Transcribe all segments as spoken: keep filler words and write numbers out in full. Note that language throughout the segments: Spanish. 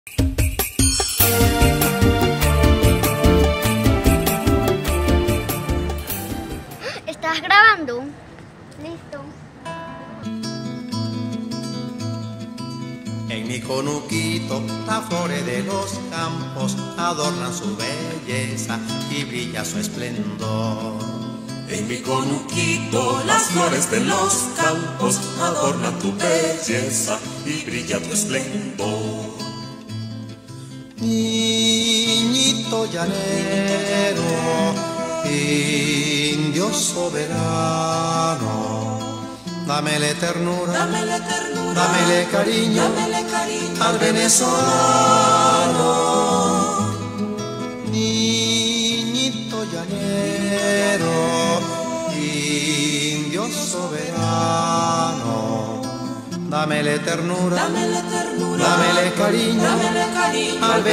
¿Estás grabando? Listo. En mi conuquito las flores de los campos adornan su belleza y brilla su esplendor. En mi conuquito las flores de los campos adornan tu belleza y brilla tu esplendor. Niñito llanero, indio soberano, dámele ternura, Dámele ternura, dámele cariño, dámele cariño al venezolano. Niñito llanero, indio soberano, dámele ternura, Dámele ternura, dámele cariño, dámele cariño al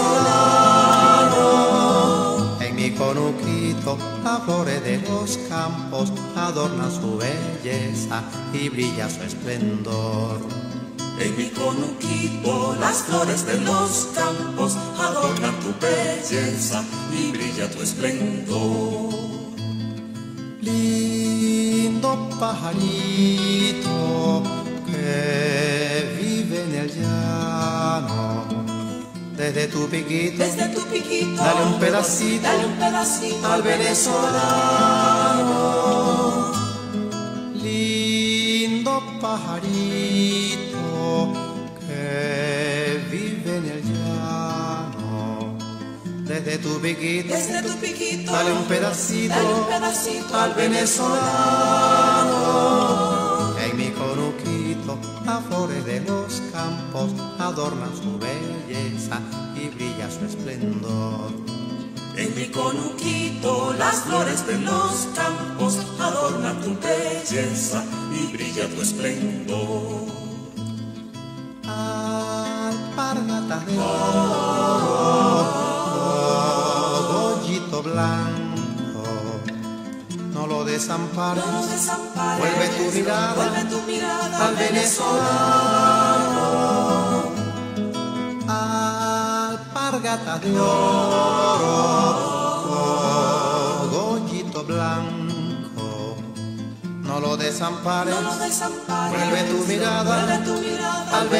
venezolano. En mi conuquito las flores de los campos adornan su belleza y brilla su esplendor. En mi conuquito las flores de los campos adornan tu belleza y brilla tu esplendor. Lindo pajarito que vive en el llano, desde tu piquito, Desde tu piquito, dale un pedacito, dale un pedacito al venezolano. Lindo pajarito que vive en el llano, desde tu piquito, Desde tu piquito, dale un pedacito, dale un pedacito al venezolano. En mi conuquito las flores de los campos adornan su belleza y brilla su esplendor. En mi conuquito las flores de los campos adornan tu belleza y brilla tu esplendor. Alpargatas de oro, cogollito blanco, no lo desampares, No nos desampares, vuelve tu mirada, vuelve tu mirada al venezolano. Alpargatas de oro, cogollito blanco, no lo desampares, No nos desampares, vuelve tu mirada, vuelve tu mirada al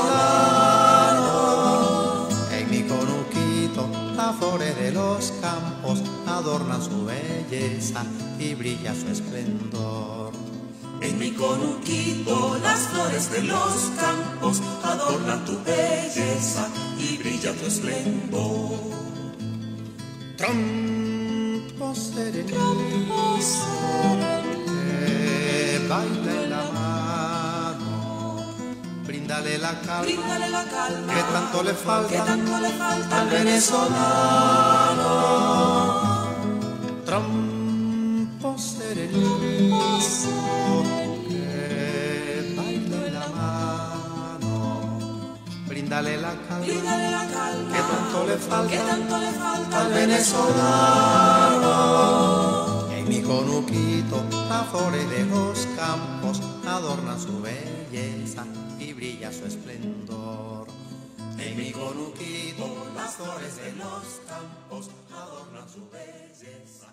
venezolano. En mi conuquito las flores de los campos adornan su belleza y brilla su esplendor. En mi conuquito las flores de los campos adornan tu belleza y brilla tu esplendor. Trompo serenito que baila en la mano, bríndale la calma, Bríndale la calma que tanto le falta, que tanto le falta al venezolano. Trompo serenito que baila en la mano, bríndale la calma, Bríndale la calma que tanto le falta, que tanto le falta al venezolano. En mi conuquito las flores de los campos adornan su belleza y brilla su esplendor. En mi conuquito las flores de los campos adornan su belleza.